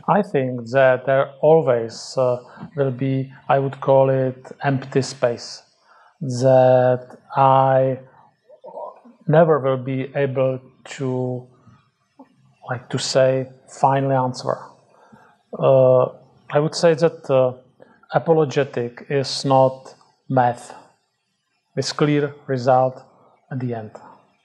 I think that there always will be, I would call it, empty space, that I never will be able to, like, to say final answer. I would say that apologetic is not math with clear result at the end.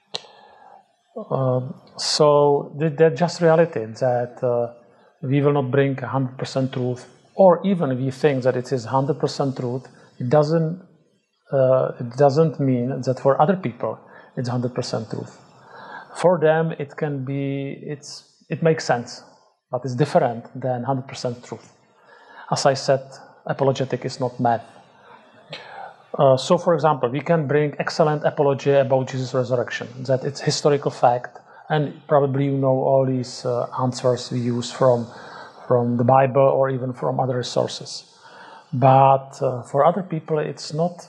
So that's just reality, that we will not bring 100% truth, or even if we think that it is 100% truth, it doesn't mean that for other people it's 100% truth. For them it can be, it makes sense, but it's different than 100% truth. As I said, apologetic is not math. So, for example, we can bring excellent apology about Jesus' resurrection, that it's historical fact, and probably you know all these answers we use from the Bible or even from other sources. But for other people, it's not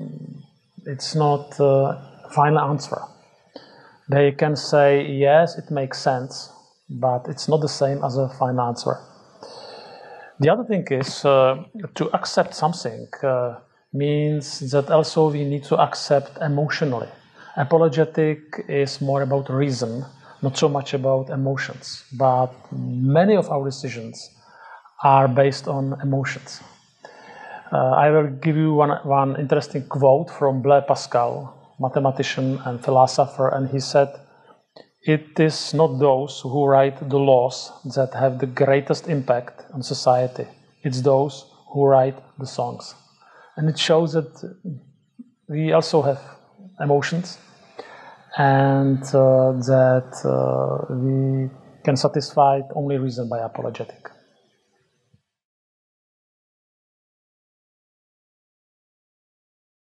final answer. They can say, yes, it makes sense, but it's not the same as a final answer. The other thing is to accept something means that also we need to accept emotionally. Apologetic is more about reason, not so much about emotions, but many of our decisions are based on emotions. I will give you one interesting quote from Blaise Pascal, mathematician and philosopher, and he said, "It is not those who write the laws that have the greatest impact on society, it's those who write the songs." And it shows that we also have emotions, and that we can satisfy only reason by apologetic.